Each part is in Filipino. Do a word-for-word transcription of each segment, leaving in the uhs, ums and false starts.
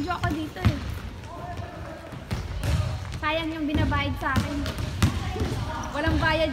nag-video ako dito eh. Sayang yung binabayad sa akin. Walang bayad.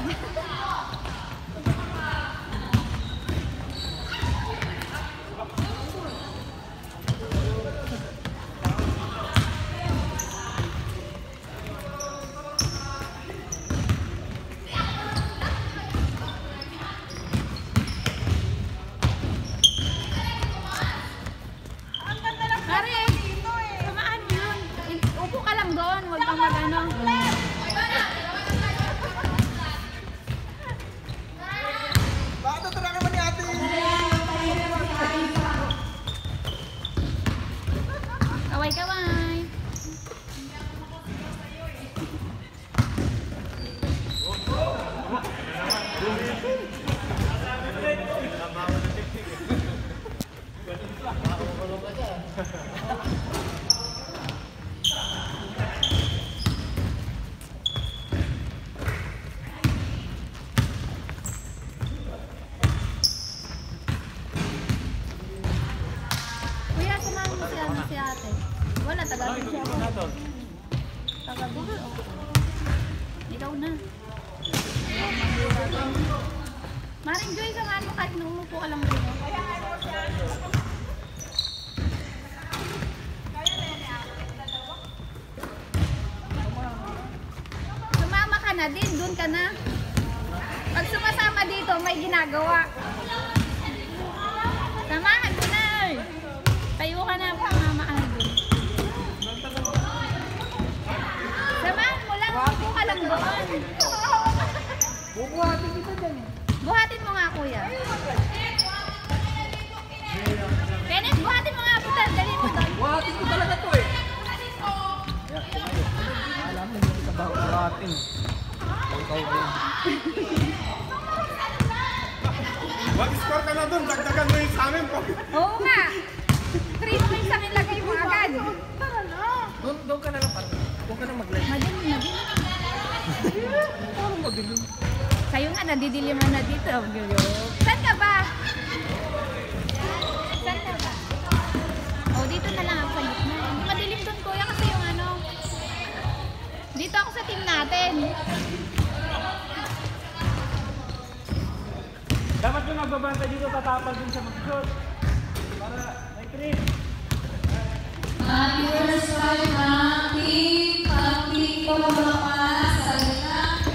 Ikaw na. Maring Joy, samahan mo kahit numupo ka lang dito. Sumama ka na din, dun ka na. Pag sumasama dito, may ginagawa. Samahan mo na. Tayo ka na, pamama ka na dun. Samahan mo lang, upo ka lang doon. Bubuhatin kita dyan. Buhatin mo nga, kuya. Kenneth, buhatin mo nga, puta. Dali mo doon. Buhatin ko talaga to eh. Alam mo, hindi ka ba buhatin. Ikaw din. Mag-score ka na doon. Dagdagan mo yung sa amin. Oo nga. Three points ang ilagay mo agad. Tara na. Doon, doon ka na lang parang. Doon ka na mag-live. Madilim, madilim. Parang madilim. Kayo nga, nadidiliman na dito. Saan ka ba? Saan ka ba? Oh, dito na lang ako sa gitna. Hindi madilim doon, kuya, kasi yung ano. Dito ako sa team natin. Dapat yung nagbabanta dito, tatapal din sa mag-shot. Para may trip. Happy birthday, Happy! Happy ko mga sa gitna.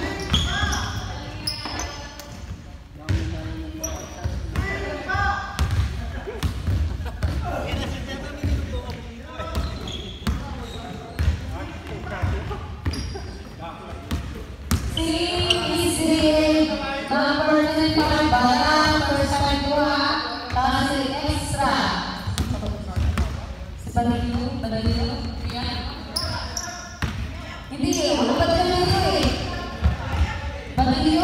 Pagaliw, pagaliw, yan. Hindi eh, wala pagaliw eh. Pagaliw?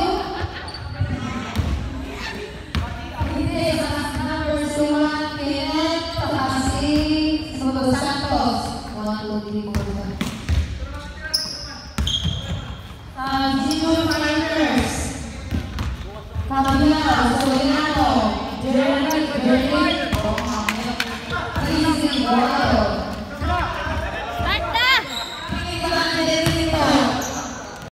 Hindi, sa number one, Kenneth, Takasi, Soto Santos. Walang login mo ba? Ah, Junior Miners. Camila, Solinano, Jeremy, Jeremy. Easy,